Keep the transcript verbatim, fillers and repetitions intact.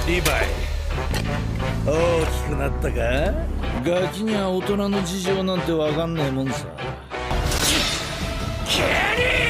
リヴァイ、大きくなったか？ガキには大人の事情なんてわかんねえもんさ。キャリー